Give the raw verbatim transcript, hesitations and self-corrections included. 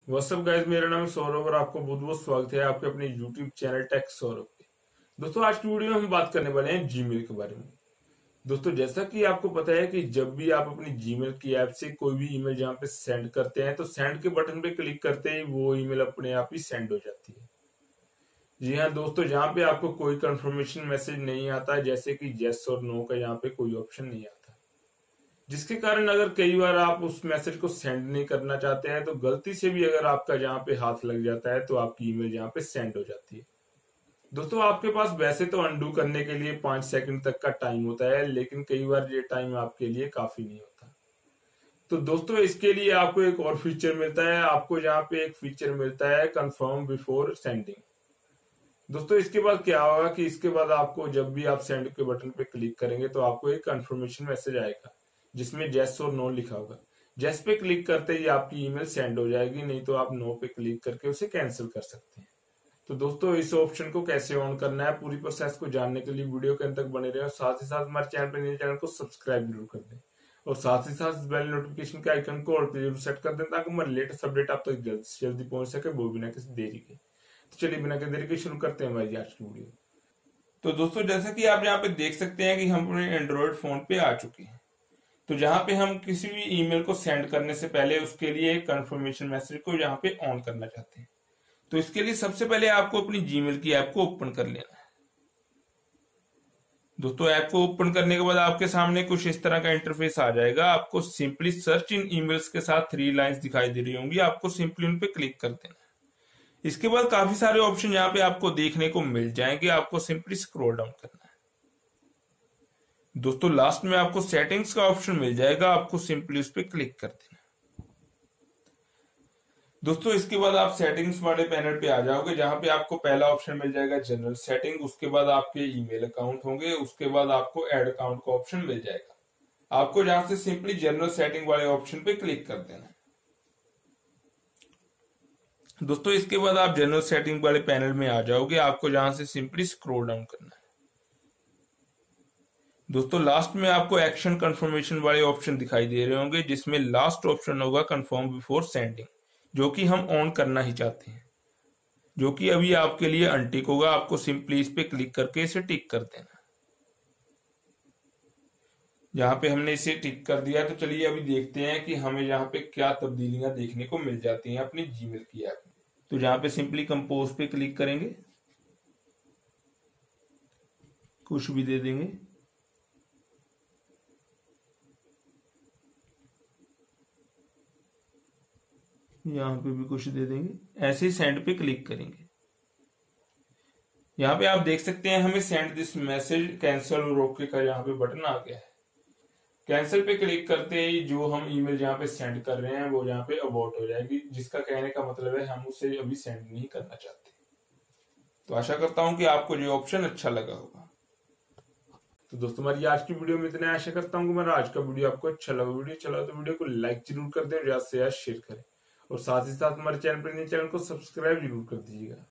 WhatsApp guys, मेरा नाम है सौरभ और आपको बहुत बहुत स्वागत है आपके अपने यूट्यूब चैनल टेक सौरभ पे। दोस्तों, आज की वीडियो में हम बात करने वाले हैं जीमेल के बारे में। दोस्तों, जैसा कि आपको पता है कि जब भी आप अपनी जीमेल की ऐप से कोई भी ईमेल जहां पे सेंड करते हैं तो सेंड के बटन पे क्लिक करते ही वो ईमेल अपने आप ही सेंड हो जाती है। जी हाँ दोस्तों, जहां पे आपको कोई कंफर्मेशन मैसेज नहीं आता, जैसे कि यस और नो का यहाँ पे कोई ऑप्शन नहीं आता, जिसके कारण अगर कई बार आप उस मैसेज को सेंड नहीं करना चाहते हैं तो गलती से भी अगर आपका जहां पे हाथ लग जाता है तो आपकी ईमेल जहां पे सेंड हो जाती है। दोस्तों, आपके पास वैसे तो अनडू करने के लिए पांच सेकंड तक का टाइम होता है, लेकिन कई बार ये टाइम आपके लिए काफी नहीं होता। तो दोस्तों, इसके लिए आपको एक और फीचर मिलता है। आपको जहां पे एक फीचर मिलता है कंफर्म बिफोर सेंडिंग। दोस्तों, इसके बाद क्या होगा कि इसके बाद आपको जब भी आप सेंड के बटन पे क्लिक करेंगे तो आपको एक कंफर्मेशन मैसेज आएगा जिसमें जेस और नो लिखा होगा। जेस पे क्लिक करते ही आपकी ईमेल सेंड हो जाएगी, नहीं तो आप नो पे क्लिक करके उसे कैंसिल कर सकते हैं। तो दोस्तों, इस ऑप्शन को कैसे ऑन करना है, पूरी प्रोसेस को जानने के लिए वीडियो के अंत तक बने रहे और साथ ही साथ हमारे चैनल पर नए चैनल को सब्सक्राइब जरूर कर दें और साथ ही साथ बेल नोटिफिकेशन के आइकन को ऑल पे जरूर सेट कर दें ताकि हमारे लेटेस्ट अपडेट आप तक जल्द से जल्दी पहुंच सके, वो बिना किसी देरी के। तो चलिए बिना किसी देरी के शुरू करते हैं हमारी आज की वीडियो। तो दोस्तों, जैसा कि आप यहाँ पे देख सकते हैं कि हम अपने एंड्रॉइड फोन पे आ चुके हैं। तो जहां पे हम किसी भी ईमेल को सेंड करने से पहले उसके लिए एक कंफर्मेशन मैसेज को यहाँ पे ऑन करना चाहते हैं, तो इसके लिए सबसे पहले आपको अपनी जीमेल की ऐप को ओपन कर लेना है। दोस्तों, ऐप को ओपन करने के बाद आपके सामने कुछ इस तरह का इंटरफेस आ जाएगा। आपको सिंपली सर्च इन ईमेल्स के साथ थ्री लाइंस दिखाई दे रही होंगी, आपको सिंपली उन पे क्लिक कर देना है। इसके बाद काफी सारे ऑप्शन यहाँ पे आपको देखने को मिल जाएंगे, आपको सिंपली स्क्रॉल डाउन करना है। दोस्तों, लास्ट में आपको सेटिंग्स का ऑप्शन मिल जाएगा, आपको सिंपली उस पर क्लिक कर देना है। दोस्तों, इसके बाद आप सेटिंग्स वाले पैनल पे आ जाओगे, जहां पे आपको पहला ऑप्शन मिल जाएगा जनरल सेटिंग। उसके बाद आपके ईमेल अकाउंट होंगे, उसके बाद आपको ऐड अकाउंट का ऑप्शन मिल जाएगा। आपको जहां से सिंपली जनरल सेटिंग वाले ऑप्शन पे क्लिक कर देना है। दोस्तों, इसके बाद आप जनरल सेटिंग वाले पैनल में आ जाओगे, आपको जहां से सिंपली स्क्रॉल डाउन करना है। दोस्तों, लास्ट में आपको एक्शन कंफर्मेशन वाले ऑप्शन दिखाई दे रहे होंगे, जिसमें लास्ट ऑप्शन होगा कंफर्म बिफोर सेंडिंग, जो कि हम ऑन करना ही चाहते हैं, जो कि अभी आपके लिए अनटिक होगा। आपको सिंपली इस पे क्लिक करके इसे टिक कर देना। जहां पे हमने इसे टिक कर दिया, तो चलिए अभी देखते हैं कि हमें यहाँ पे क्या तब्दीलियां देखने को मिल जाती हैं अपनी जीमेल की ऐप में। तो जहां पे सिंपली कंपोज पे क्लिक करेंगे, कुछ भी दे देंगे, यहाँ पे भी कुछ दे देंगे, ऐसे ही सेंड पे क्लिक करेंगे। यहाँ पे आप देख सकते हैं हमें सेंड दिस मैसेज कैंसिल और ओके का यहाँ पे बटन आ गया है। कैंसिल पे क्लिक करते ही जो हम ईमेल जहाँ पे सेंड कर रहे हैं वो यहाँ पे अबॉर्ट हो जाएगी, जिसका कहने का मतलब है हम उसे अभी सेंड नहीं करना चाहते। तो आशा करता हूँ कि आपको जो ऑप्शन अच्छा लगा होगा। तो दोस्तों, हमारी आज की वीडियो में इतना। आशा करता हूँ कि मेरा आज का वीडियो आपको अच्छा लगा। वीडियो अच्छा लगा तो वीडियो को लाइक जरूर कर दें और ज्यादा से ज्यादा शेयर करें और साथ ही साथ हमारे चैनल पर नए चैनल को सब्सक्राइब जरूर कर दीजिएगा।